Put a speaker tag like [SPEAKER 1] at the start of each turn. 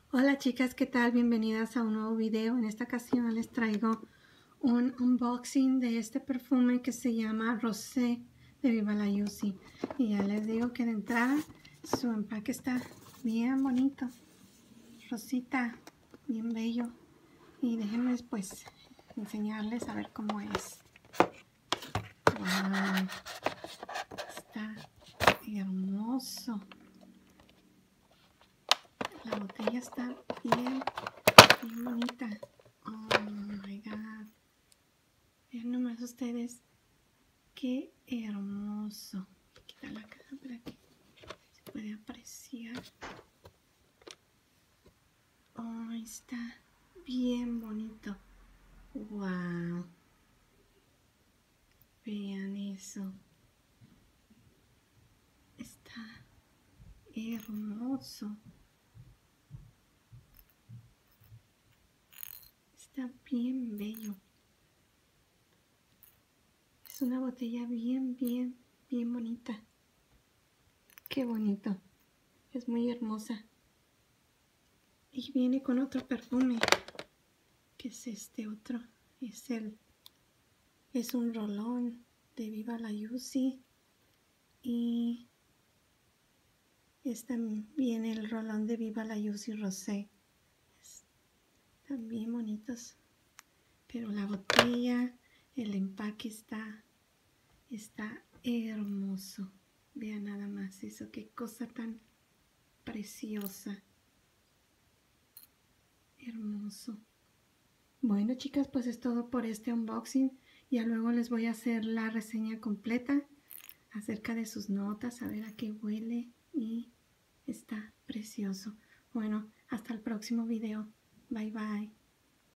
[SPEAKER 1] Hola chicas, ¿qué tal? Bienvenidas a un nuevo video. En esta ocasión les traigo un unboxing de este perfume que se llama Rosé de Viva la Yusi. Y ya les digo que de entrada su empaque está bien bonito, rosita, bien bello. Y déjenme pues enseñarles a ver cómo es. ¡Wow! Está hermoso. La botella está bien bonita. Oh my god. Vean nomás ustedes qué hermoso. Voy a quitar la caja para que se pueda apreciar. Oh, está bien bonito. Wow. Vean eso. Está hermoso. Está bien bello. Es una botella bien bonita. Qué bonito. Es muy hermosa. Y viene con otro perfume. Que es este otro. Es un rolón de Viva la Yusi. Y viene el rolón de Viva la Yusi Rosé. Están bien bonitos. Pero la botella, el empaque está hermoso. Vean nada más eso, qué cosa tan preciosa. Hermoso. Bueno chicas, pues es todo por este unboxing. Ya luego les voy a hacer la reseña completa acerca de sus notas, a ver a qué huele y está precioso. Bueno, hasta el próximo video. Bye bye.